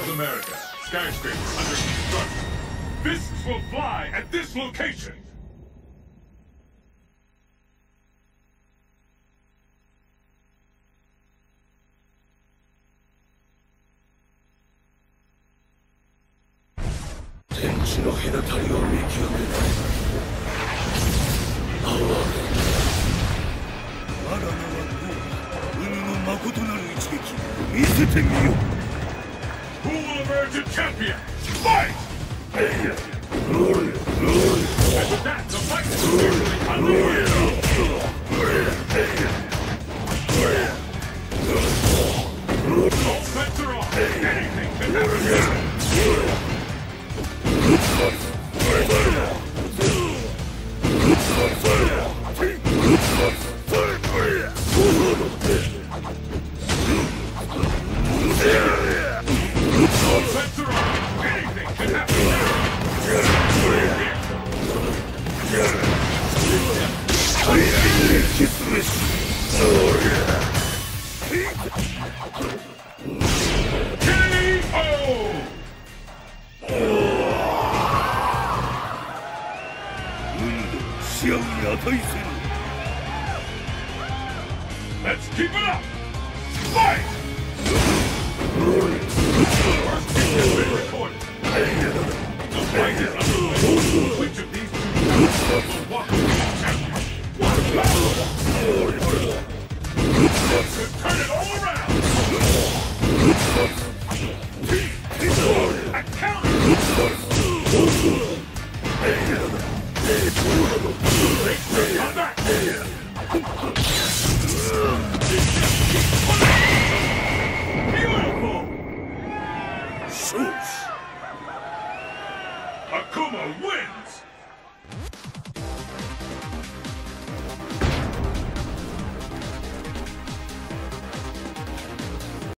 North America. Skyscraper under construction. Fists will fly at this location. Who will emerge a champion? Fight! And with that, the fight is officially underway. All bets are off. Anything can happen. Let's keep it up! Fight! First kick has been recorded. The fight is underway. Which of these two will walk away champion? What a battle! Let's turn it all around! A counter! Come back! Beautiful! Shoot! Akuma wins!